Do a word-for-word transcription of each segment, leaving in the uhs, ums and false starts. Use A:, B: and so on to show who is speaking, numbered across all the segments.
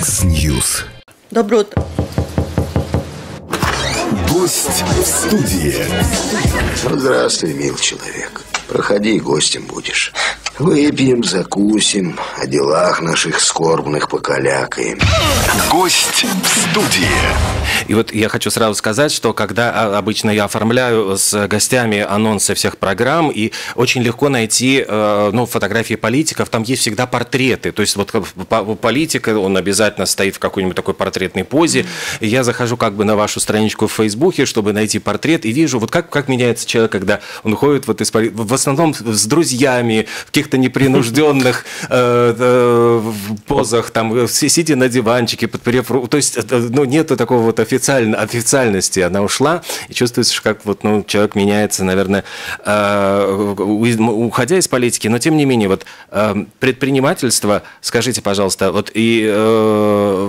A: X-News.
B: Доброе утро.
A: Гость в студии.
C: Здравствуй, мил человек. Проходи, гостем будешь. Выпьем, закусим, о делах наших скорбных покалякаем.
A: Гость в студии.
D: И вот я хочу сразу сказать, что когда обычно я оформляю с гостями анонсы всех программ, и очень легко найти ну, фотографии политиков, там есть всегда портреты. То есть вот политик, он обязательно стоит в какой-нибудь такой портретной позе. И я захожу как бы на вашу страничку в Фейсбуке, чтобы найти портрет, и вижу, вот как, как меняется человек, когда он ходит вот из политики, в основном с друзьями, в каких-то непринужденных э, э, позах, там, сидя на диванчике, подперев руку. То есть, ну, нету такого вот официально, официальности. Она ушла, и чувствуется, как вот, ну, человек меняется, наверное, э, уходя из политики. Но, тем не менее, вот э, предпринимательство, скажите, пожалуйста, вот и, э,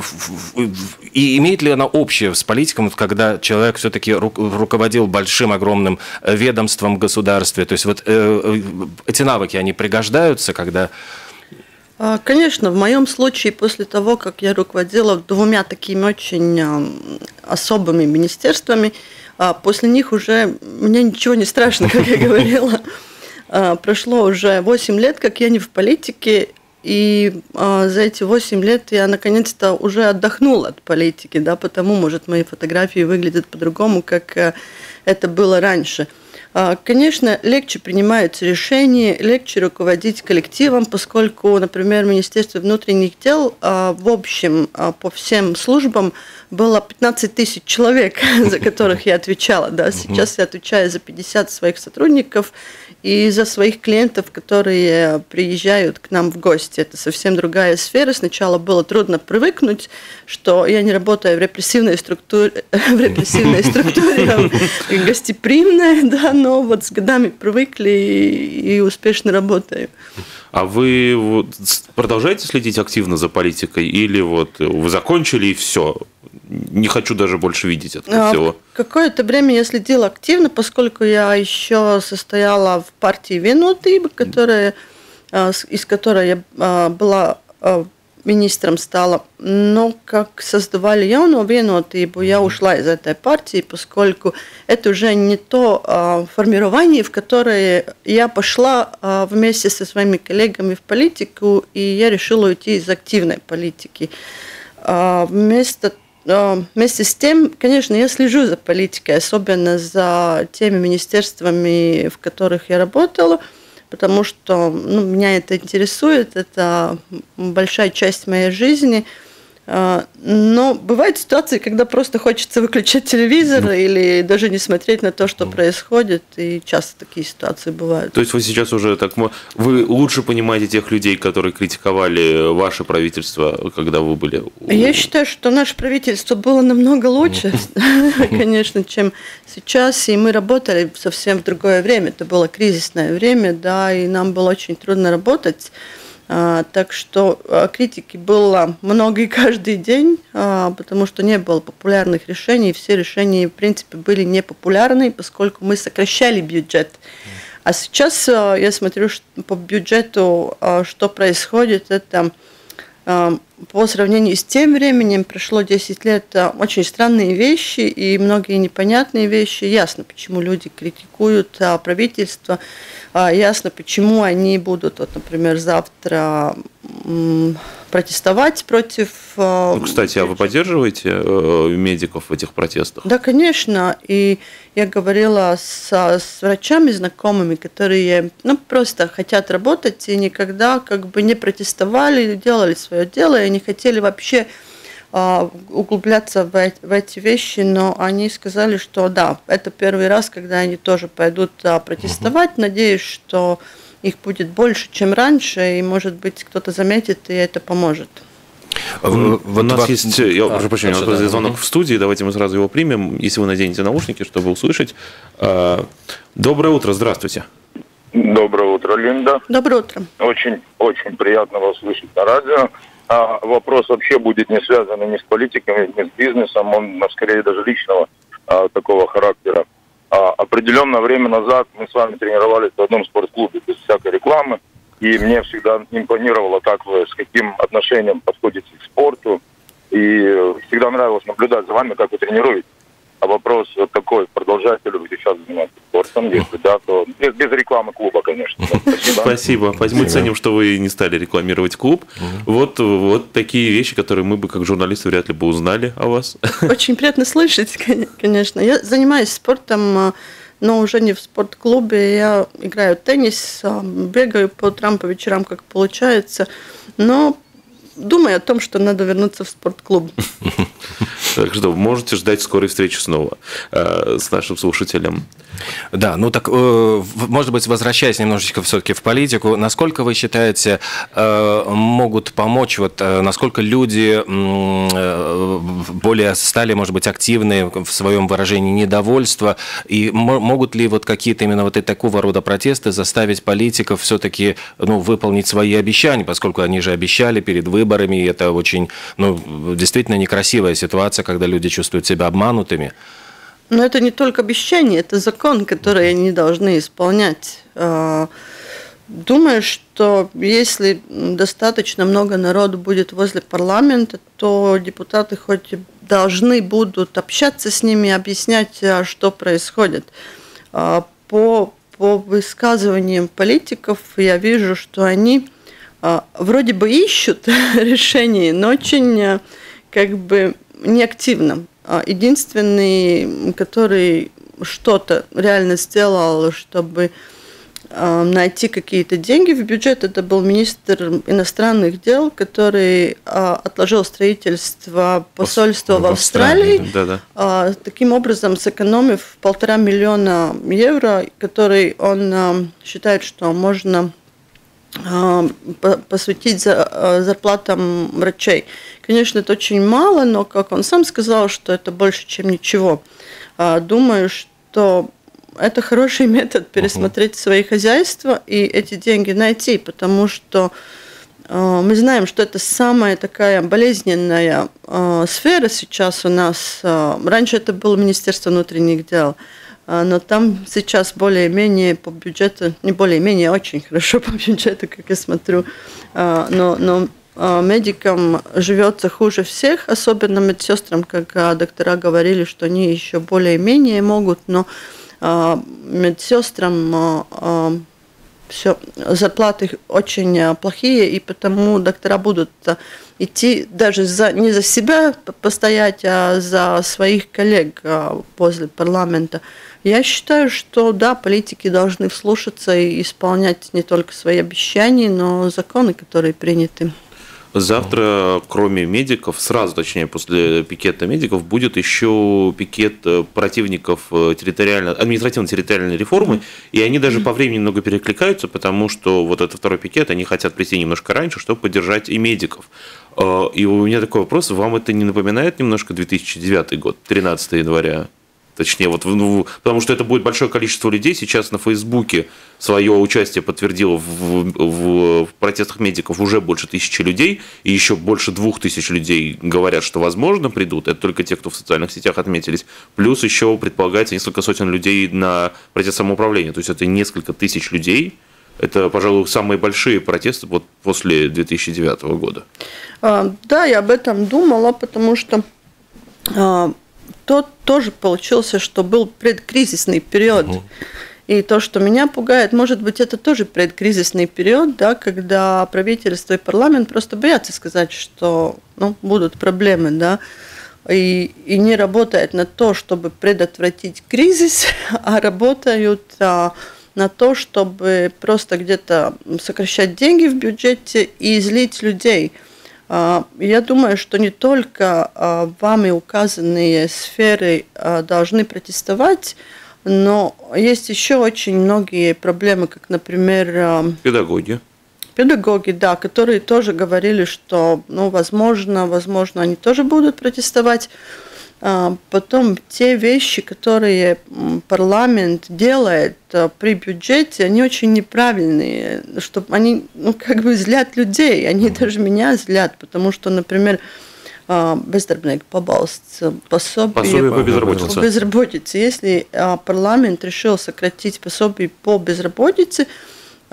D: и имеет ли оно общее с политиком, вот, когда человек все-таки ру, руководил большим, огромным ведомством в государстве? То есть, вот э, эти навыки, они пригождаются, когда...
B: Конечно, в моем случае, после того, как я руководила двумя такими очень особыми министерствами, после них уже мне ничего не страшно, как я говорила. Прошло уже восемь лет, как я не в политике, и за эти восемь лет я наконец-то уже отдохнула от политики, да, потому, может, мои фотографии выглядят по-другому, как это было раньше. Конечно, легче принимаются решения, легче руководить коллективом, поскольку, например, Министерство внутренних дел в общем по всем службам было пятнадцать тысяч человек, за которых я отвечала. Да. Сейчас я отвечаю за пятьдесят своих сотрудников и за своих клиентов, которые приезжают к нам в гости. Это совсем другая сфера. Сначала было трудно привыкнуть, что я не работаю в репрессивной структуре, в репрессивной структуре гостеприимной, да, но вот с годами привыкли и, и успешно работаю.
E: А вы вот продолжаете следить активно за политикой или вот вы закончили и все? Не хочу даже больше видеть этого всего.
B: Какое-то время я следила активно, поскольку я еще состояла в партии Vienotība, которая, из которой я была министром стала. Но как создавали Jauno Vienotību, я ушла из этой партии, поскольку это уже не то формирование, в которое я пошла вместе со своими коллегами в политику, и я решила уйти из активной политики. Вместо Вместе с тем, конечно, я слежу за политикой, особенно за теми министерствами, в которых я работала, потому что ну, меня это интересует, это большая часть моей жизни. Но бывают ситуации, когда просто хочется выключать телевизор или даже не смотреть на то, что происходит, и часто такие ситуации бывают.
E: То есть вы сейчас уже так, вы лучше понимаете тех людей, которые критиковали ваше правительство, когда вы были?
B: Я считаю, что наше правительство было намного лучше, конечно, чем сейчас, и мы работали совсем в другое время, это было кризисное время, да, и нам было очень трудно работать. А, так что а, критики было много и каждый день, а, потому что не было популярных решений, все решения, в принципе, были непопулярны, поскольку мы сокращали бюджет. А сейчас а, я смотрю что, по бюджету, а, что происходит, это а, по сравнению с тем временем, прошло десять лет, а, очень странные вещи и многие непонятные вещи. Ясно, почему люди критикуют а, правительство. Ясно, почему они будут, вот, например, завтра протестовать против...
E: Ну, кстати, а вы поддерживаете медиков в этих протестах?
B: Да, конечно. И я говорила с, с врачами знакомыми, которые ну, просто хотят работать и никогда как бы не протестовали, делали свое дело и не хотели вообще углубляться в эти, в эти вещи, но они сказали, что да, это первый раз, когда они тоже пойдут протестовать. Угу. Надеюсь, что их будет больше, чем раньше, и, может быть, кто-то заметит, и это поможет.
E: Вот у нас вас... есть, я прошу прощения, у нас есть звонок в студии, давайте мы сразу его примем, если вы наденете наушники, чтобы услышать. Доброе утро, здравствуйте.
F: Доброе утро, Линда.
B: Доброе утро.
F: Очень, очень приятно вас слышать на радио. А вопрос вообще будет не связан ни с политикой, ни с бизнесом, он скорее даже личного а, такого характера. А, определенное время назад мы с вами тренировались в одном спортклубе без всякой рекламы, и мне всегда импонировало, как вы, с каким отношением подходите к спорту, И всегда нравилось наблюдать за вами, как вы тренируете. А вопрос вот такой, продолжаете ли вы сейчас заниматься спортом? Если да, то без, без рекламы клуба, конечно.
E: Спасибо. Спасибо. Мы ценим, что вы не стали рекламировать клуб. Вот, вот такие вещи, которые мы бы как журналисты вряд ли бы узнали о вас.
B: Очень приятно слышать, конечно. Я занимаюсь спортом, но уже не в спортклубе. Я играю в теннис, бегаю по утрам, по вечерам, как получается. Но думаю о том, что надо вернуться в спортклуб.
E: Так что можете ждать скорой встречи снова э, с нашим слушателем.
D: Да, ну так, э, может быть, возвращаясь немножечко все-таки в политику, насколько вы считаете, э, могут помочь, вот, э, насколько люди э, более стали, может быть, активны в своем выражении недовольства, и м- могут ли вот какие-то именно вот и такого рода протесты заставить политиков все-таки, ну, выполнить свои обещания, поскольку они же обещали перед выборами, и это очень, ну, действительно некрасивая ситуация, когда люди чувствуют себя обманутыми.
B: Но это не только обещание, это закон, который они должны исполнять. Думаю, что если достаточно много народу будет возле парламента, то депутаты хоть и должны будут общаться с ними, объяснять, что происходит. По, по высказываниям политиков я вижу, что они вроде бы ищут решение, но очень как бы неактивно. Единственный, который что-то реально сделал, чтобы найти какие-то деньги в бюджет, это был министр иностранных дел, который отложил строительство посольства в, в Австралии,
E: Австралии. Да, да.
B: Таким образом сэкономив полтора миллиона евро, который он считает, что можно посвятить зарплатам врачей. Конечно, это очень мало, но, как он сам сказал, что это больше, чем ничего. Думаю, что это хороший метод пересмотреть свои хозяйства и эти деньги найти, потому что мы знаем, что это самая такая болезненная сфера сейчас у нас. Раньше это было Министерство внутренних дел, но там сейчас более-менее по бюджету, не более-менее, очень хорошо по бюджету, как я смотрю, но, но медикам живется хуже всех, особенно медсестрам, как доктора говорили, что они еще более-менее могут, но медсестрам все, зарплаты очень плохие, и потому доктора будут идти даже за, не за себя постоять, а за своих коллег возле парламента. Я считаю, что да, политики должны вслушаться и исполнять не только свои обещания, но законы, которые приняты.
E: Завтра, кроме медиков, сразу, точнее, после пикета медиков, будет еще пикет противников территориально, административно-территориальной реформы, и они даже по времени немного перекликаются, потому что вот этот второй пикет, они хотят прийти немножко раньше, чтобы поддержать и медиков. И у меня такой вопрос, вам это не напоминает немножко две тысячи девятый год, тринадцатого января? Точнее, вот, ну, потому что это будет большое количество людей. Сейчас на Фейсбуке свое участие подтвердило в, в, в протестах медиков уже больше тысячи людей, и еще больше двух тысяч людей говорят, что, возможно, придут. Это только те, кто в социальных сетях отметились. Плюс еще предполагается несколько сотен людей на протест самоуправления. То есть это несколько тысяч людей. Это, пожалуй, самые большие протесты вот после две тысячи девятого года.
B: Да, я об этом думала, потому что то тоже получился, что был предкризисный период. Угу. И то, что меня пугает, может быть, это тоже предкризисный период, да, когда правительство и парламент просто боятся сказать, что ну, будут проблемы, да, и, и не работают на то, чтобы предотвратить кризис, а работают а, на то, чтобы просто где-то сокращать деньги в бюджете и злить людей. Я думаю, что не только вами указанные сферы должны протестовать, но есть еще очень многие проблемы, как, например,
E: педагоги.
B: Педагоги, да, которые тоже говорили, что, ну, возможно, возможно, они тоже будут протестовать. Потом те вещи, которые парламент делает при бюджете, они очень неправильные, что они, ну, как бы злят людей, они даже меня злят, потому что, например, бездarbnieku pabalsts, пособие,
E: пособие по безработице.
B: по безработице. Если парламент решил сократить пособие по безработице,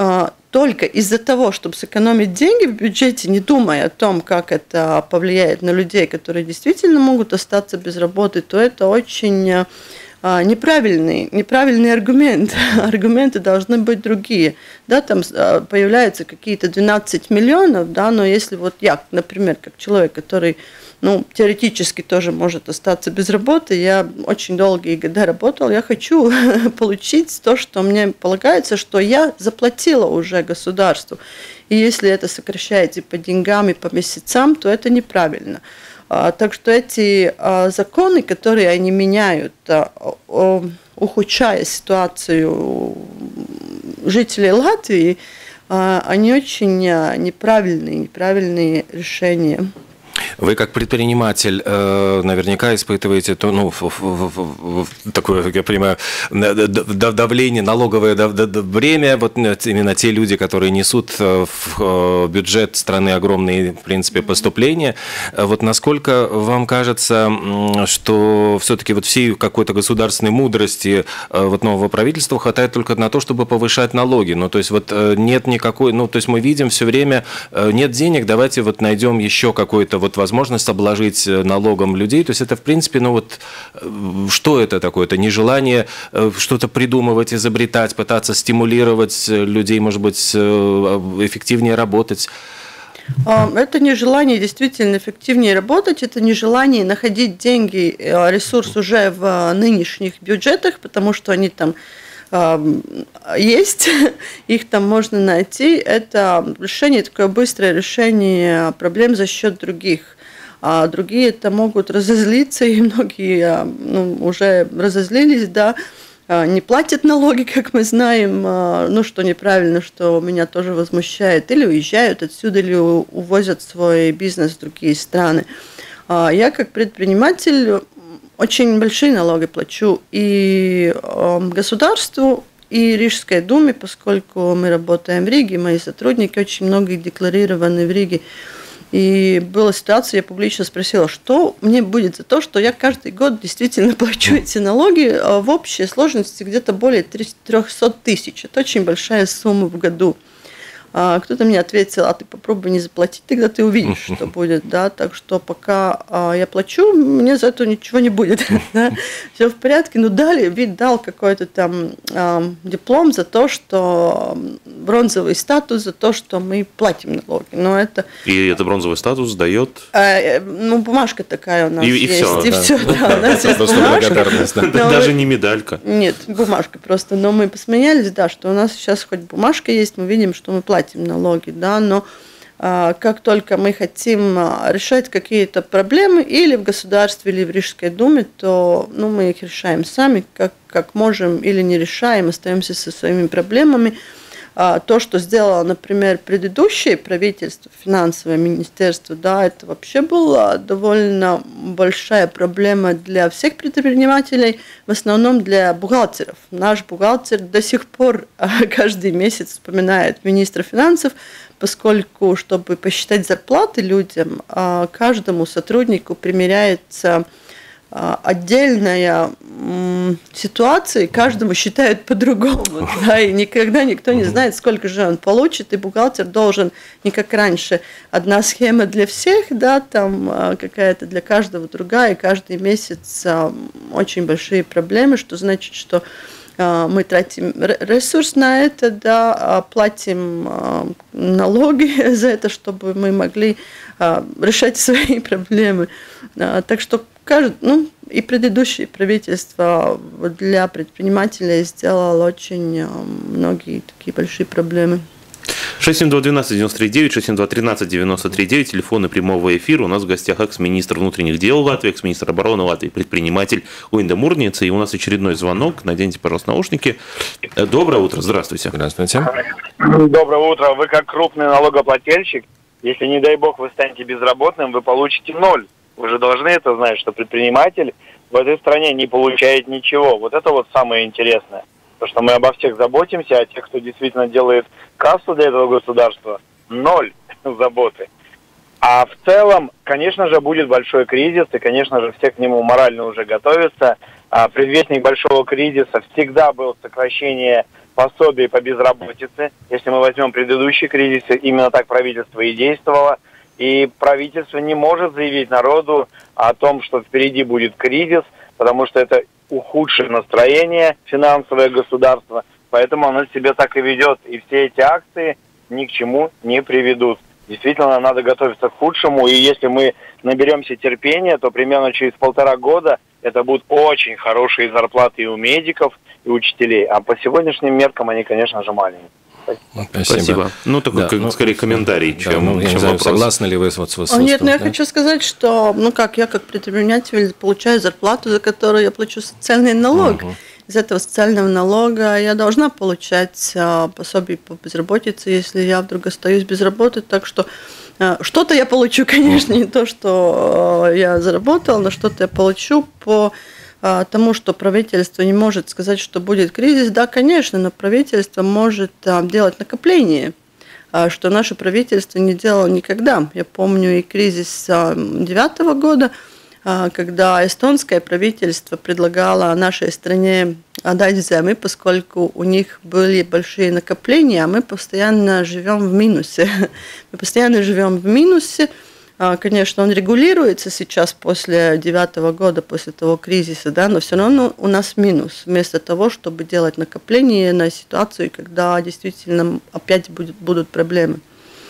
B: только из-за того, чтобы сэкономить деньги в бюджете, не думая о том, как это повлияет на людей, которые действительно могут остаться без работы, то это очень неправильный, неправильный аргумент. Аргументы должны быть другие. Да, там появляются какие-то двенадцать миллионов, да, но если вот я, например, как человек, который, ну, теоретически тоже может остаться без работы, я очень долгие годы работал, я хочу получить то, что мне полагается, что я заплатила уже государству. И если это сокращаете по деньгам и по месяцам, то это неправильно. Так что эти законы, которые они меняют, ухудшая ситуацию жителей Латвии, они очень неправильные, неправильные решения.
D: Вы как предприниматель наверняка испытываете то, ну, такое, я понимаю, давление, налоговое бремя. Вот именно те люди, которые несут в бюджет страны огромные, в принципе, поступления. Вот насколько вам кажется, что все-таки вот всей какой-то государственной мудрости вот нового правительства хватает только на то, чтобы повышать налоги? Ну, то есть вот нет никакой, ну, то есть мы видим все время, нет денег, давайте вот найдем еще какой-то вот возможность обложить налогом людей. То есть это, в принципе, ну вот, что это такое? Это нежелание что-то придумывать, изобретать, пытаться стимулировать людей, может быть, эффективнее работать?
B: Это нежелание действительно эффективнее работать, это нежелание находить деньги, ресурс уже в нынешних бюджетах, потому что они там есть, их там можно найти. Это решение, такое быстрое решение проблем за счет других. А другие это могут разозлиться, и многие, ну, уже разозлились, да, не платят налоги, как мы знаем, ну, что неправильно, что меня тоже возмущает, или уезжают отсюда, или увозят свой бизнес в другие страны. Я как предприниматель очень большие налоги плачу и государству, и Рижской думе, поскольку мы работаем в Риге, мои сотрудники очень много декларированы в Риге. И была ситуация, я публично спросила, что мне будет за то, что я каждый год действительно плачу эти налоги в общей сложности где-то более триста тысяч. Это очень большая сумма в году. Кто-то мне ответил, а ты попробуй не заплатить, тогда ты увидишь, что будет, да, так что пока я плачу, мне за это ничего не будет, да? Все в порядке, но дали, вид дал какой-то там диплом за то, что бронзовый статус, за то, что мы платим налоги, но это...
E: И это бронзовый статус дает?
B: Ну, бумажка такая у нас
E: и,
B: есть,
E: и все,
B: и
E: да.
B: все, да, у нас есть бумажка.
E: Даже не медалька.
B: Нет, бумажка просто, но мы посмеялись, да, что у нас сейчас хоть бумажка есть, мы видим, что мы платим налоги, да, но а, как только мы хотим а, решать какие-то проблемы или в государстве, или в Рижской думе, то, ну, мы их решаем сами, как, как можем, или не решаем, остаемся со своими проблемами. А, то, что сделало, например, предыдущее правительство, финансовое министерство, да, это вообще была довольно большая проблема для всех предпринимателей, в основном для бухгалтеров. Наш бухгалтер до сих пор а, каждый месяц вспоминает министра финансов, поскольку, чтобы посчитать зарплаты людям, а, каждому сотруднику примеряется отдельная ситуация, каждому считают по-другому, да, и никогда никто не знает, сколько же он получит, и бухгалтер должен, не как раньше, одна схема для всех, да, там какая-то для каждого другая, и каждый месяц очень большие проблемы, что значит, что мы тратим ресурс на это, да, платим налоги за это, чтобы мы могли решать свои проблемы. Так что ну, и предыдущее правительство для предпринимателей сделало очень многие такие большие проблемы.
E: шесть семь два один два девять три девять, шесть семь два тринадцать девяносто три девять, телефоны прямого эфира. У нас в гостях экс-министр внутренних дел Латвии, экс-министр обороны Латвии, предприниматель Уинда Мурница. И у нас очередной звонок. Наденьте, пожалуйста, наушники. Доброе утро, здравствуйте.
D: Здравствуйте.
G: Доброе утро. Вы как крупный налогоплательщик, если, не дай бог, вы станете безработным, вы получите ноль. Вы же должны это знать, что предприниматель в этой стране не получает ничего. Вот это вот самое интересное. То, что мы обо всех заботимся, а тех, кто действительно делает кассу для этого государства, ноль заботы. А в целом, конечно же, будет большой кризис, и, конечно же, все к нему морально уже готовятся. А предвестник большого кризиса всегда был сокращение пособие по безработице. Если мы возьмем предыдущие кризисы, именно так правительство и действовало. И правительство не может заявить народу о том, что впереди будет кризис, потому что это ухудшит настроение финансовое государства. Поэтому оно себя так и ведет. И все эти акции ни к чему не приведут. Действительно, надо готовиться к худшему. И если мы наберемся терпения, то примерно через полтора года это будут очень хорошие зарплаты и у медиков, и у учителей. А по сегодняшним меркам они, конечно же, маленькие.
D: Спасибо.
E: Спасибо. Ну, такой,
D: да,
E: как,
D: ну,
E: скорее, комментарий,
D: да,
E: чем,
D: ну, я
E: чем
D: не знаю,
E: вопрос.
D: согласны ли вы вот с высотой?
B: Нет, но я
D: да?
B: хочу сказать, что, ну как, я как предприниматель получаю зарплату, за которую я плачу социальный налог. Угу. Из этого социального налога я должна получать а, пособие по безработице, если я вдруг остаюсь без работы. Так что а, что-то я получу, конечно, не то, что а, я заработала, но что-то я получу по а, тому, что правительство не может сказать, что будет кризис. Да, конечно, но правительство может а, делать накопление, а, что наше правительство не делало никогда. Я помню и кризис девятого года, когда эстонское правительство предлагало нашей стране отдать взаймы, поскольку у них были большие накопления, а мы постоянно живем в минусе. Мы постоянно живем в минусе. Конечно, он регулируется сейчас после девятого года, после того кризиса, да, но все равно у нас минус. Вместо того, чтобы делать накопление на ситуацию, когда действительно опять будет, будут проблемы.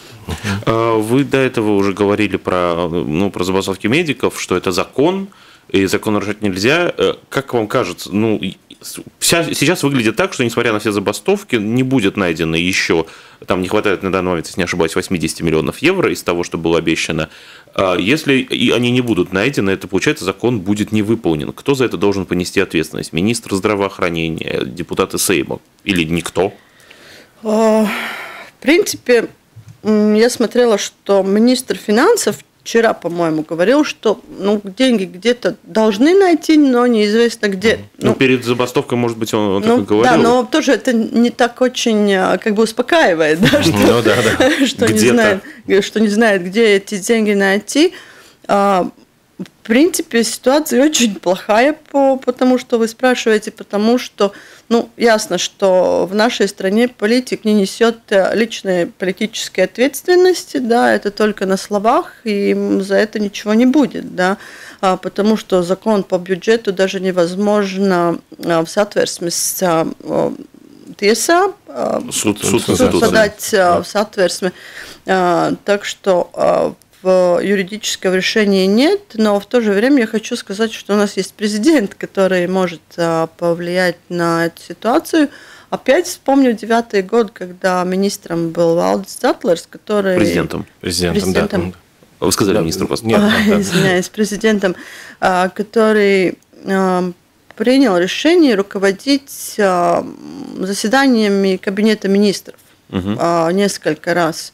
E: Вы до этого уже говорили про, ну, про забастовки медиков, что это закон, и закон нарушать нельзя. Как вам кажется, ну, сейчас выглядит так, что, несмотря на все забастовки, не будет найдено еще, там не хватает на данный момент, если не ошибаюсь, восемьдесят миллионов евро из того, что было обещано. Если они не будут найдены, это, получается, закон будет не выполнен. Кто за это должен понести ответственность? Министр здравоохранения, депутаты Сейма или никто?
B: В принципе, я смотрела, что министр финансов вчера, по-моему, говорил, что ну, деньги где-то должны найти, но неизвестно где.
E: Ну, ну перед забастовкой, может быть, он, он
B: ну,
E: так и говорил.
B: Да, но тоже это не так очень как бы успокаивает, да, что, ну, да, да. что, не знает, что не знает, где эти деньги найти. В принципе, ситуация очень плохая, по, потому что вы спрашиваете, потому что, ну, ясно, что в нашей стране политик не несет личной политической ответственности, да, это только на словах, и за это ничего не будет, да, потому что закон по бюджету даже невозможно в соответствии с tiesā
E: суд, суд, суд,
B: суд
E: суд,
B: подать
E: да.
B: в соответствии, так что в юридического решения нет, но в то же время я хочу сказать, что у нас есть президент, который может повлиять на эту ситуацию. Опять вспомню девятый год, когда министром был Валдис Затлерс, который...
E: Президентом.
D: Президентом,
B: президентом
E: да. Вы сказали да, министру просто.
B: Нет, да. Извиняюсь, президентом, который принял решение руководить заседаниями Кабинета министров угу. несколько раз.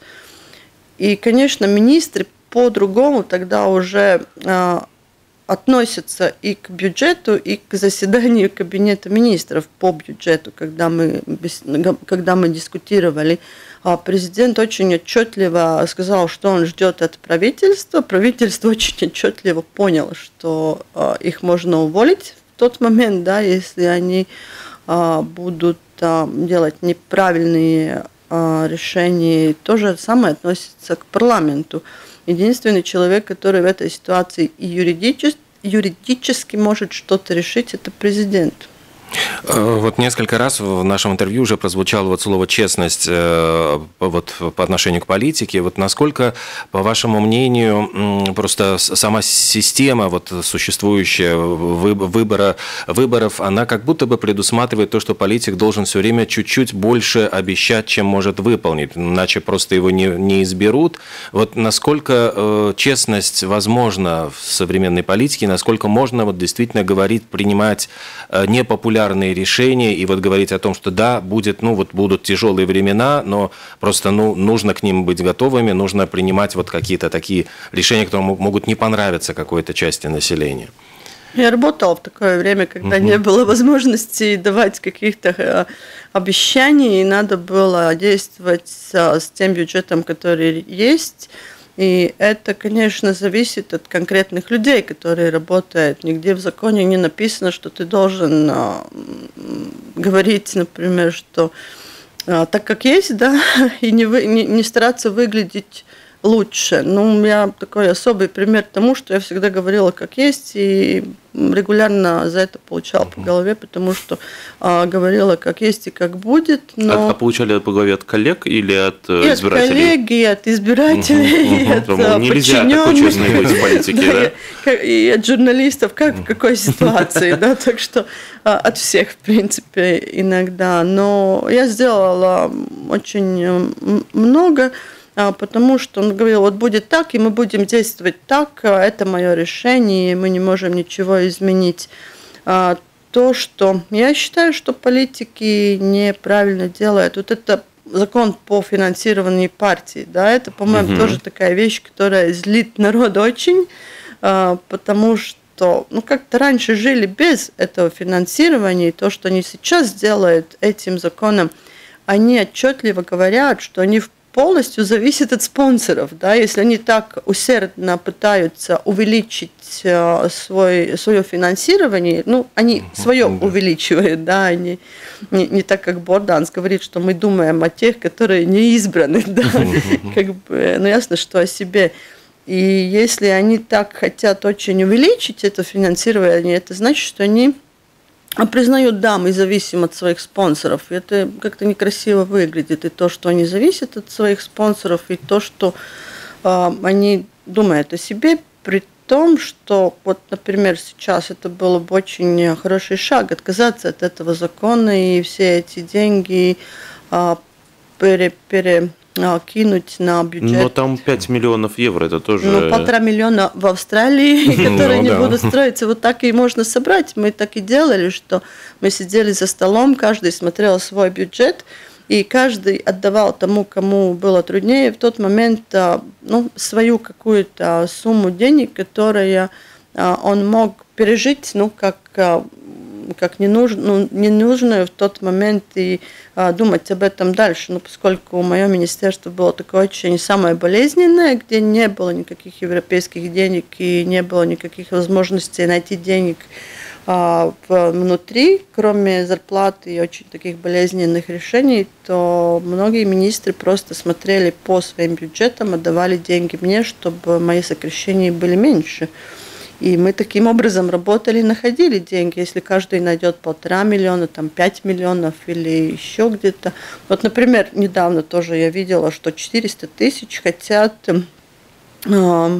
B: И, конечно, министры по-другому тогда уже э, относятся и к бюджету, и к заседанию Кабинета министров по бюджету, когда мы, когда мы дискутировали. Президент очень отчетливо сказал, что он ждет от правительства. Правительство очень отчетливо поняло, что э, их можно уволить в тот момент, да, если они э, будут э, делать неправильные решений. То же самое относится к парламенту. Единственный человек, который в этой ситуации и юридически, юридически может что-то решить, это президент.
D: Вот несколько раз в нашем интервью уже прозвучало вот слово «честность» вот, по отношению к политике. Вот насколько, по вашему мнению, просто сама система вот, существующая выбора, выборов, она как будто бы предусматривает то, что политик должен все время чуть-чуть больше обещать, чем может выполнить, иначе просто его не, не изберут. Вот насколько честность возможна в современной политике, насколько можно вот, действительно говорить, принимать непопулярные решения и вот говорить о том, что да, будет, ну вот будут тяжелые времена, но просто ну, нужно к ним быть готовыми, нужно принимать вот какие-то такие решения, которые могут не понравиться какой-то части населения.
B: Я работала в такое время, когда угу. не было возможности давать каких-то обещаний, и надо было действовать с тем бюджетом, который есть. И это, конечно, зависит от конкретных людей, которые работают. Нигде в законе не написано, что ты должен говорить, например, что так как есть, да, и не, вы, не, не стараться выглядеть лучше. Ну, у меня такой особый пример тому, что я всегда говорила, как есть, и регулярно за это получала по голове, потому что а, говорила, как есть и как будет. Но...
E: А, а получали по голове от коллег или от
B: и
E: избирателей?
B: От коллег, и от избирателей, и от подчиненных.
E: Нельзя такой честной быть в политике,
B: да? И от журналистов, как в какой ситуации, да, так что от всех, в принципе, иногда. Но я сделала очень много, потому что он говорил, вот будет так, и мы будем действовать так, это мое решение, и мы не можем ничего изменить. То, что я считаю, что политики неправильно делают, вот это закон по финансированию партий, да, это, по-моему, угу. тоже такая вещь, которая злит народ очень, потому что, ну, как-то раньше жили без этого финансирования, и то, что они сейчас делают этим законом, они отчетливо говорят, что они в полностью зависит от спонсоров, да, если они так усердно пытаются увеличить свой, свое финансирование, ну, они свое увеличивают, да, они не, не так, как Борданс говорит, что мы думаем о тех, которые не избраны, да, как бы, ну, ясно, что о себе. И если они так хотят очень увеличить это финансирование, это значит, что они признают, да, мы зависим от своих спонсоров. Это как-то некрасиво выглядит. И то, что они зависят от своих спонсоров, и то, что э, они думают о себе, при том, что, вот, например, сейчас это был бы очень хороший шаг отказаться от этого закона и все эти деньги э, пере, пере кинуть на бюджет.
E: Но там пять миллионов евро, это тоже...
B: Ну, полтора миллиона в Австралии, которые не будут строиться. Вот так и можно собрать. Мы так и делали, что мы сидели за столом, каждый смотрел свой бюджет, и каждый отдавал тому, кому было труднее, в тот момент ну, свою какую-то сумму денег, которую он мог пережить, ну, как... как ненужную, ну, ненужную в тот момент и а, думать об этом дальше. Ну, поскольку мое министерство было такое очень самое болезненное, где не было никаких европейских денег и не было никаких возможностей найти денег а, внутри, кроме зарплаты и очень таких болезненных решений, то многие министры просто смотрели по своим бюджетам, отдавали деньги мне, чтобы мои сокращения были меньше. И мы таким образом работали, находили деньги. Если каждый найдет полтора миллиона, там пять миллионов или еще где-то. Вот, например, недавно тоже я видела, что четыреста тысяч хотят э,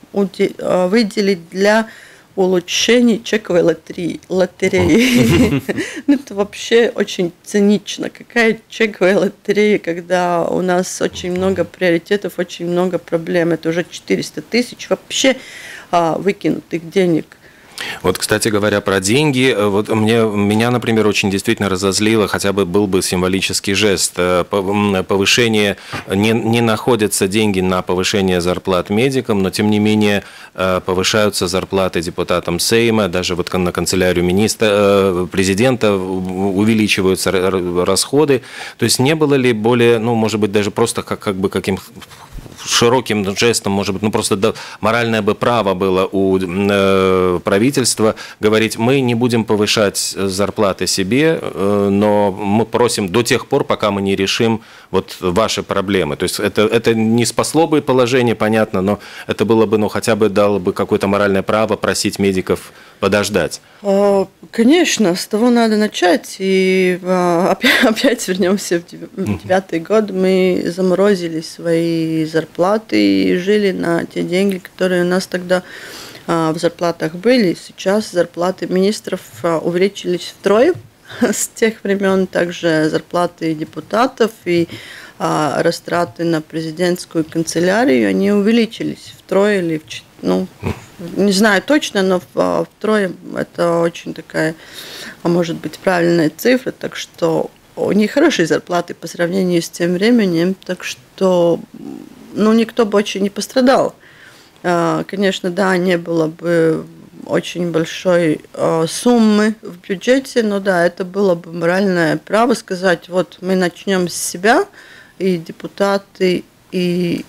B: выделить для улучшения чековой лотереи. лотереи. Это вообще очень цинично. Какая чековая лотерея, когда у нас очень много приоритетов, очень много проблем. Это уже четыреста тысяч вообще выкинутых денег.
D: Вот, кстати говоря, про деньги, вот мне, меня, например, очень действительно разозлило, хотя бы был бы символический жест, повышение, не, не находятся деньги на повышение зарплат медикам, но, тем не менее, повышаются зарплаты депутатам Сейма, даже вот на канцелярию министра, президента увеличиваются расходы. То есть не было ли более, ну, может быть, даже просто как, как бы каким широким жестом, может быть, ну просто моральное бы право было у э, правительства говорить, мы не будем повышать зарплаты себе, э, но мы просим до тех пор, пока мы не решим вот ваши проблемы. То есть это, это не спасло бы положение, понятно, но это было бы, ну хотя бы дало бы какое-то моральное право просить медиков подождать.
B: Конечно, с того надо начать. И опять, опять вернемся в девятый год. Мы заморозили свои зарплаты и жили на те деньги, которые у нас тогда в зарплатах были. Сейчас зарплаты министров увеличились втрое с тех времен. Также зарплаты депутатов и растраты на президентскую канцелярию, они увеличились втрое или в четыре. Ну, не знаю точно, но втрое это очень такая, может быть, правильная цифра, так что у них хорошие зарплаты по сравнению с тем временем, так что, ну, никто бы очень не пострадал. Конечно, да, не было бы очень большой суммы в бюджете, но да, это было бы моральное право сказать, вот мы начнем с себя, и депутаты, и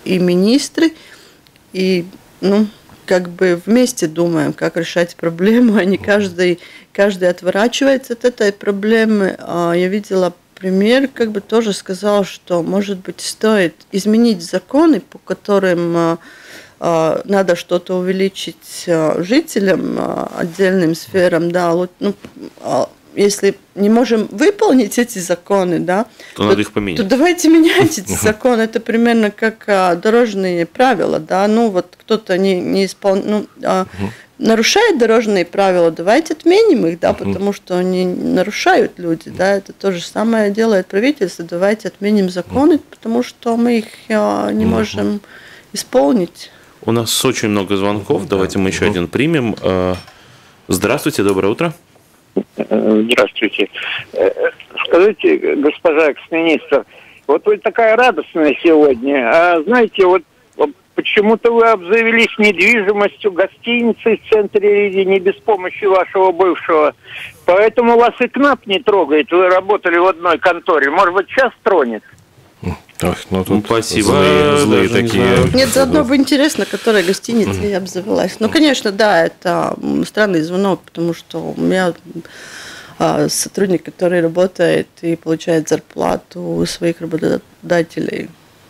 B: и министры, и, ну, как бы вместе думаем, как решать проблему, а не каждый, каждый отворачивается от этой проблемы. Я видела пример, как бы тоже сказал, что, может быть, стоит изменить законы, по которым надо что-то увеличить жителям, отдельным сферам, да, ну, если не можем выполнить эти законы, да,
E: то, то надо их поменять.
B: То давайте менять эти законы. Это примерно как а, дорожные правила, да. Ну вот кто-то не не испол... ну, а, нарушает дорожные правила, давайте отменим их, да, потому что они нарушают люди, да. Это то же самое делает правительство. Давайте отменим законы, потому что мы их а, не можем исполнить.
E: У нас очень много звонков. Давайте мы еще один примем. Здравствуйте, доброе утро.
H: Здравствуйте. Скажите, госпожа экс-министр, вот вы такая радостная сегодня, а знаете, вот почему-то вы обзавелись недвижимостью гостиницы в центре Риги не без помощи вашего бывшего, поэтому вас и КНАП не трогает, вы работали в одной конторе, может быть, сейчас тронет?
D: Ох, ну тут
E: спасибо.
D: Злые, злые такие.
B: Нет, заодно бы интересно, которая гостиница я обзавелась. Ну, конечно, да, это странный звонок, потому что у меня а, сотрудник, который работает и получает зарплату у своих работодателей.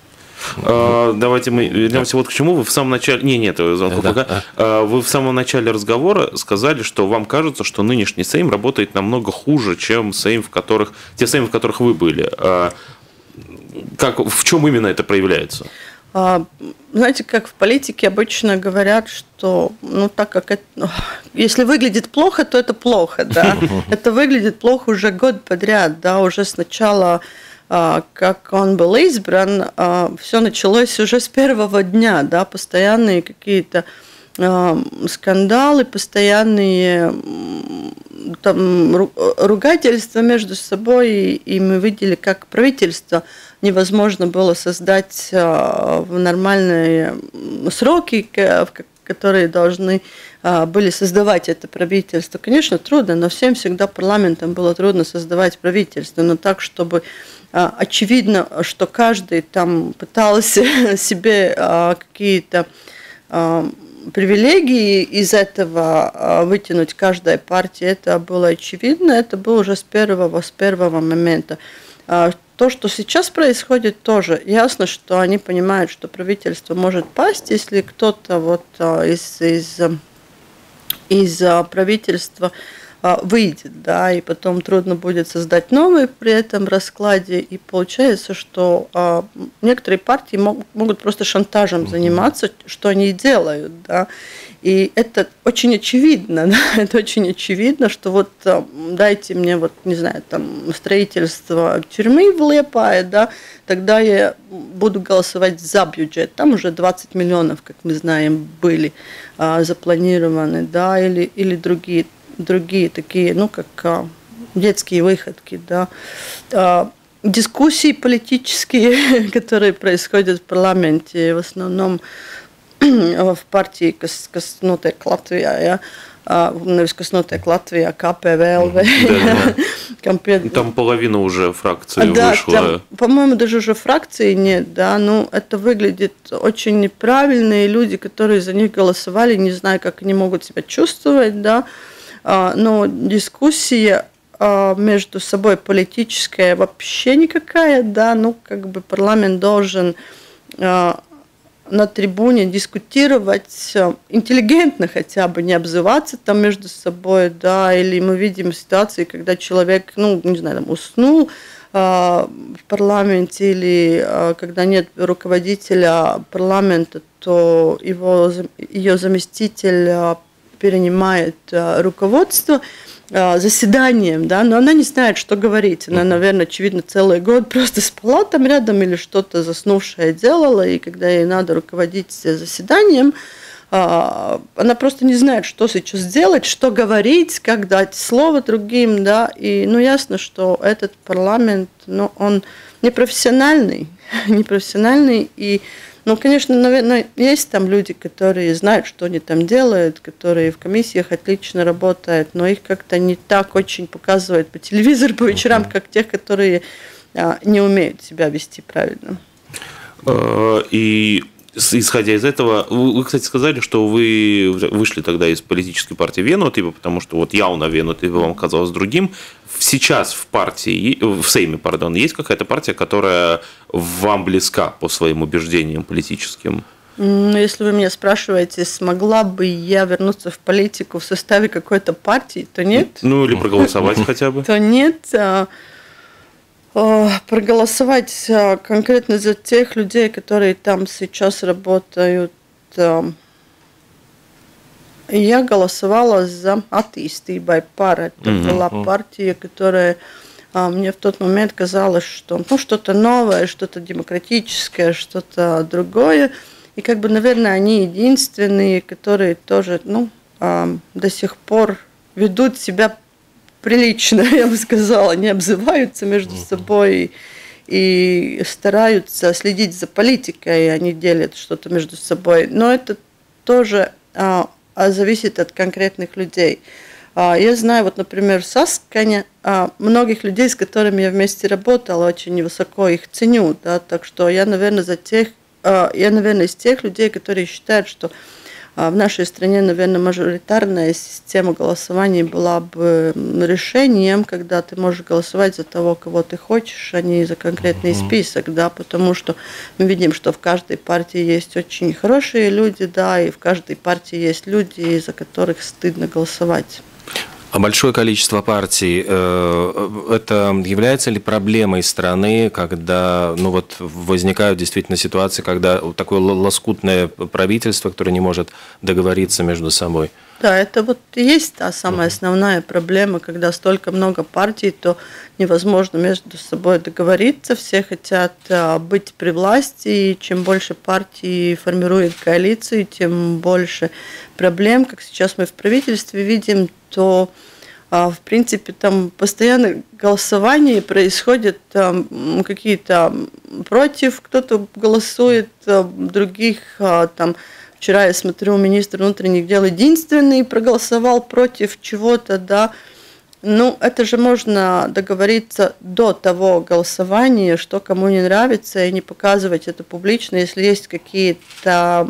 E: А, давайте мы вернемся вот к чему. Вы в самом начале... Не, нет, звонков
D: да.
E: пока. А, вы в самом начале разговора сказали, что вам кажется, что нынешний Сейм работает намного хуже, чем Сейм, в которых... те Сеймы, в которых вы были. А, Как, в чем именно это проявляется?
B: Знаете, как в политике обычно говорят, что, ну, так как это, ну, если выглядит плохо, то это плохо, да. Это выглядит плохо уже год подряд, да, уже сначала, как он был избран, все началось уже с первого дня, да, постоянные какие-то скандалы, постоянные там ругательства между собой, и мы видели, как правительство невозможно было создать в нормальные сроки, которые должны были создавать это правительство. Конечно, трудно, но всем всегда парламентам было трудно создавать правительство, но так, чтобы очевидно, что каждый там пытался себе какие-то привилегии из этого вытянуть каждая партия, это было очевидно, это было уже с первого, с первого момента. То, что сейчас происходит, тоже ясно, что они понимают, что правительство может пасть, если кто-то вот из, из, из правительства выйдет, да, и потом трудно будет создать новый при этом раскладе, и получается, что а, некоторые партии мог, могут просто шантажем заниматься, что они и делают, да, и это очень очевидно, да, это очень очевидно, что вот а, дайте мне, вот, не знаю, там, строительство тюрьмы в Лиепае, да, тогда я буду голосовать за бюджет, там уже двадцать миллионов, как мы знаем, были а, запланированы, да, или, или другие другие такие, ну, как а, детские выходки, да. А, дискуссии политические, которые происходят в парламенте, в основном в партии, kas, kas notiek Latvijā, ja, nevis kas notiek Latvijā, ка пэ вэ эл вэ.
E: Там половина уже фракции
B: да,
E: вышла.
B: Там, по-моему, даже уже фракции нет, да, ну, это выглядит очень неправильно, и люди, которые за них голосовали, не знаю, как они могут себя чувствовать, да. Но дискуссия между собой политическая вообще никакая, да, ну, как бы парламент должен на трибуне дискутировать интеллигентно хотя бы, не обзываться там между собой, да, или мы видим ситуации, когда человек, ну, не знаю, там, уснул в парламенте, или когда нет руководителя парламента, то его, ее заместитель перенимает руководство заседанием, да, но она не знает, что говорить. Она, наверное, очевидно, целый год просто спала там рядом или что-то заснувшее делала, и когда ей надо руководить заседанием, она просто не знает, что сейчас делать, что говорить, как дать слово другим, да, и, ну, ясно, что этот парламент, ну, он непрофессиональный, непрофессиональный, и ну, конечно, наверное, есть там люди, которые знают, что они там делают, которые в комиссиях отлично работают, но их как-то не так очень показывают по телевизору по вечерам, как тех, которые а, не умеют себя вести правильно.
E: И исходя из этого, вы, кстати, сказали, что вы вышли тогда из политической партии Венуатива, потому что вот явно Венуатива вам казалось другим. Сейчас в партии, в Сейме, пардон, есть какая-то партия, которая вам близка по своим убеждениям политическим?
B: Ну, если вы меня спрашиваете, смогла бы я вернуться в политику в составе какой-то партии, то нет.
E: Ну, или проголосовать хотя бы.
B: То нет. Проголосовать конкретно за тех людей, которые там сейчас работают. Я голосовала за «Attīstībai par». Это mm-hmm. была партия, которая мне в тот момент казалось, что ну, что-то новое, что-то демократическое, что-то другое. И как бы, наверное, они единственные, которые тоже ну, до сих пор ведут себя прилично, я бы сказала, не обзываются между собой и стараются следить за политикой, они делят что-то между собой. Но это тоже а, зависит от конкретных людей. А, я знаю, вот, например, в Саскане а, многих людей, с которыми я вместе работала, очень высоко их ценю, да, так что я, наверное, за тех, а, я, наверное, из тех людей, которые считают, что в нашей стране, наверное, мажоритарная система голосования была бы решением, когда ты можешь голосовать за того, кого ты хочешь, а не за конкретный uh-huh. список, да, потому что мы видим, что в каждой партии есть очень хорошие люди, да, и в каждой партии есть люди, за которых стыдно голосовать.
D: А большое количество партий, это является ли проблемой страны, когда ну вот, возникают действительно ситуации, когда такое лоскутное правительство, которое не может договориться между собой?
B: Да, это вот и есть та самая основная проблема, когда столько много партий, то невозможно между собой договориться, все хотят быть при власти, и чем больше партий формирует коалицию, тем больше проблем. Как сейчас мы в правительстве видим, то в принципе там постоянно голосование происходит, там, какие-то против, кто-то голосует, других там. Вчера я смотрю, министр внутренних дел единственный проголосовал против чего-то, да. Ну, это же можно договориться до того голосования, что кому не нравится, и не показывать это публично, если есть какие-то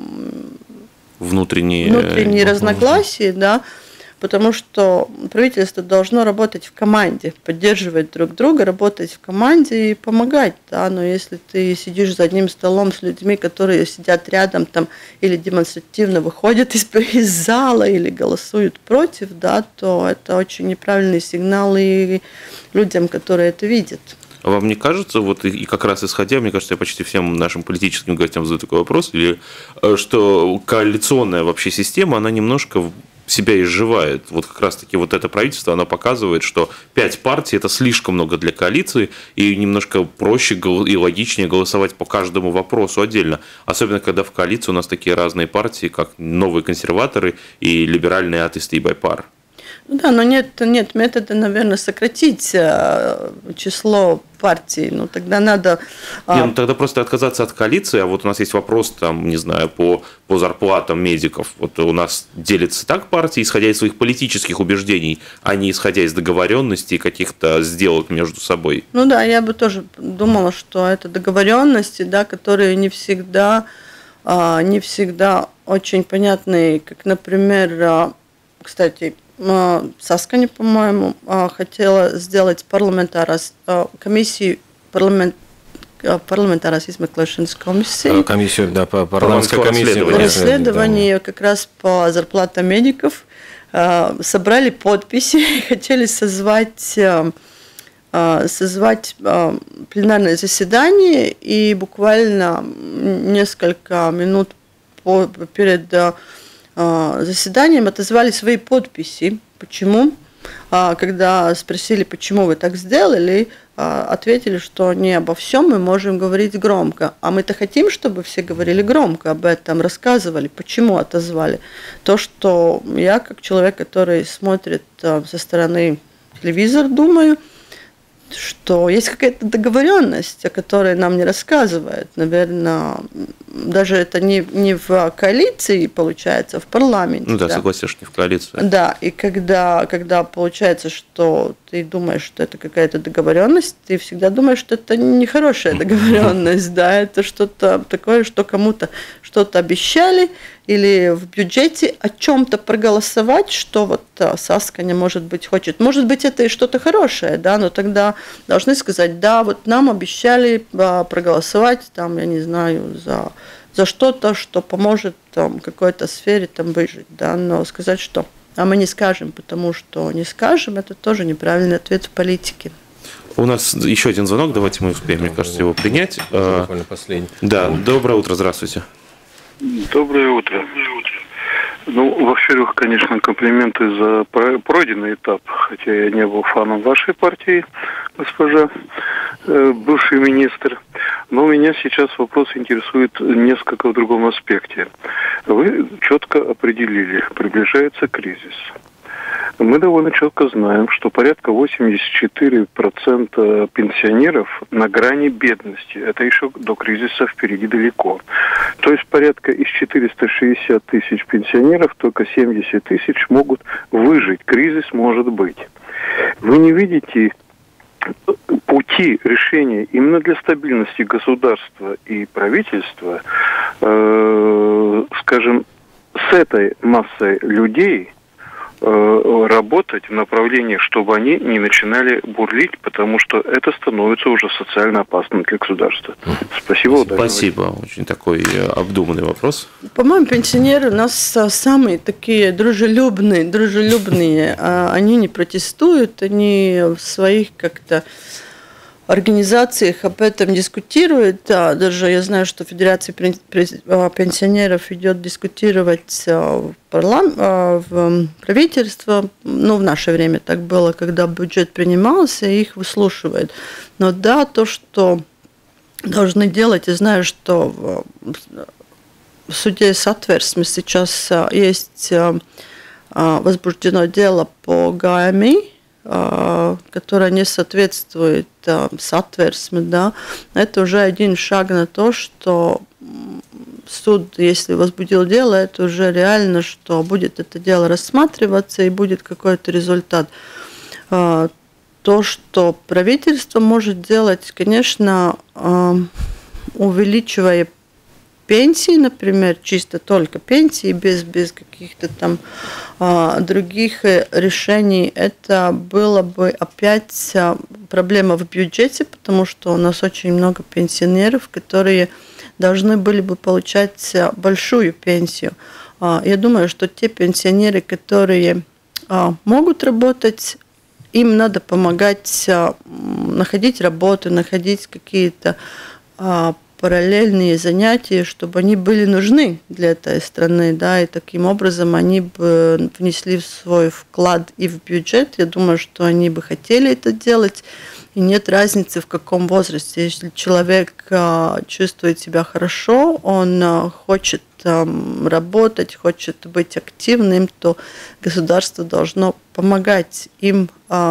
E: внутренние,
B: внутренние разногласия, да. Потому что правительство должно работать в команде, поддерживать друг друга, работать в команде и помогать. Да? Но если ты сидишь за одним столом с людьми, которые сидят рядом там, или демонстративно выходят из, из зала или голосуют против, да, то это очень неправильный сигнал и людям, которые это видят.
E: А вам не кажется, вот и как раз исходя, мне кажется, я почти всем нашим политическим гостям задаю такой вопрос, или, что коалиционная вообще система, она немножко себя изживает. Вот как раз-таки вот это правительство, оно показывает, что пять партий – это слишком много для коалиции, и немножко проще и логичнее голосовать по каждому вопросу отдельно. Особенно, когда в коалиции у нас такие разные партии, как новые консерваторы и либеральные «Attīstībai par».
B: Ну да, но нет, нет метода, наверное, сократить число партий. Ну тогда надо.
E: Не, ну тогда просто отказаться от коалиции. А вот у нас есть вопрос, там, не знаю, по, по зарплатам медиков. Вот у нас делятся так партии, исходя из своих политических убеждений, а не исходя из договоренностей каких-то сделок между собой.
B: Ну да, я бы тоже думала, что это договоренности, да, которые не всегда, не всегда очень понятны. Как, например, кстати, Saskaņa, по-моему, хотела сделать парламентарас, комиссию парламент, парламентарас измеклēšanas комиссию.
D: Комиссию, да, по парламентской комиссии.
B: Расследование как раз по зарплатам медиков. Собрали подписи, хотели созвать, созвать пленарное заседание, и буквально несколько минут перед заседанием отозвали свои подписи. Почему? Когда спросили, почему вы так сделали, ответили, что не обо всем мы можем говорить громко. А мы-то хотим, чтобы все говорили громко об этом, рассказывали, почему отозвали. То, что я, как человек, который смотрит со стороны телевизор, думаю, что есть какая-то договоренность, о которой нам не рассказывают. Наверное, даже это не, не в коалиции получается, а в парламенте.
E: Ну да,
B: да.
E: согласен, что не в коалиции.
B: Да, и когда, когда получается, что ты думаешь, что это какая-то договоренность, ты всегда думаешь, что это нехорошая договоренность, да, это что-то такое, что кому-то что-то обещали, или в бюджете о чем-то проголосовать, что вот Сасканя, может быть, хочет. Может быть, это и что-то хорошее, да, но тогда должны сказать, да, вот нам обещали проголосовать, там, я не знаю, за, за что-то, что поможет там какой-то сфере там выжить, да, но сказать, что а мы не скажем, потому что не скажем, это тоже неправильный ответ в политике.
E: У нас еще один звонок, давайте мы успеем, мне кажется, его принять.
D: Буквально последний.
E: Да, доброе утро, здравствуйте.
I: Доброе утро. Ну, во-первых, конечно, комплименты за пройденный этап, хотя я не был фаном вашей партии, госпожа, э, бывший министр. Но меня сейчас вопрос интересует несколько в другом аспекте. Вы четко определили, приближается кризис. Мы довольно четко знаем, что порядка восемьдесят четыре процента пенсионеров на грани бедности. Это еще до кризиса впереди далеко. То есть порядка из четыреста шестьдесят тысяч пенсионеров только семьдесят тысяч могут выжить. Кризис может быть. Вы не видите пути решения именно для стабильности государства и правительства, э, скажем, с этой массой людей работать в направлении, чтобы они не начинали бурлить, потому что это становится уже социально опасным для государства. Спасибо.
E: Спасибо. Очень такой обдуманный вопрос.
B: По-моему, пенсионеры у нас самые такие дружелюбные, дружелюбные. Они не протестуют, они в своих как-то организациях об этом дискутируют. Да, даже я знаю, что Федерация пенсионеров идет дискутировать в, парлам... в правительство. Ну, в наше время так было, когда бюджет принимался, их выслушивают. Но да, то, что должны делать, я знаю, что в суде Сатверсме сейчас есть возбуждено дело по ГАМИ, которая не соответствует Сатверсме, да, это уже один шаг на то, что суд, если возбудил дело, это уже реально, что будет это дело рассматриваться и будет какой-то результат. То, что правительство может делать, конечно, увеличивая пенсии, например, чисто только пенсии, без, без каких-то там а, других решений, это было бы опять а, проблема в бюджете, потому что у нас очень много пенсионеров, которые должны были бы получать а, большую пенсию. А, я думаю, что те пенсионеры, которые а, могут работать, им надо помогать а, находить работу, находить какие-то а, параллельные занятия, чтобы они были нужны для этой страны, да, и таким образом они бы внесли свой вклад и в бюджет. Я думаю, что они бы хотели это делать, и нет разницы, в каком возрасте. Если человек чувствует себя хорошо, он хочет работать, хочет быть активным, то государство должно помогать им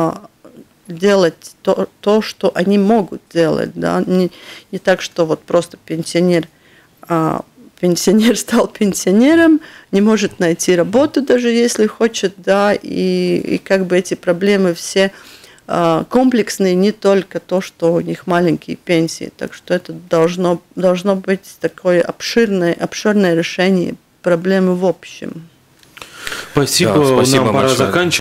B: делать то, то, что они могут делать, да, не, не так, что вот просто пенсионер, а, пенсионер стал пенсионером, не может найти работу, даже если хочет, да, и, и как бы эти проблемы все а, комплексные, не только то, что у них маленькие пенсии, так что это должно, должно быть такое обширное, обширное решение проблемы в общем.
E: Спасибо,
D: да, спасибо
E: нам пора
D: большое.
E: заканчивать.